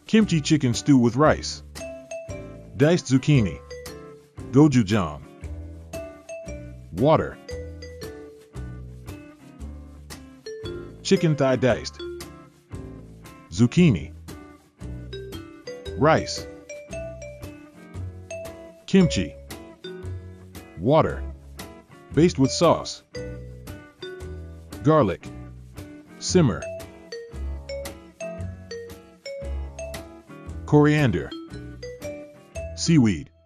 Kimchi chicken stew with rice. Diced zucchini. Gochujang. Water. Chicken thigh diced. Zucchini. Rice. Kimchi. Water. Baste with sauce. Garlic. Simmer. Coriander. Seaweed.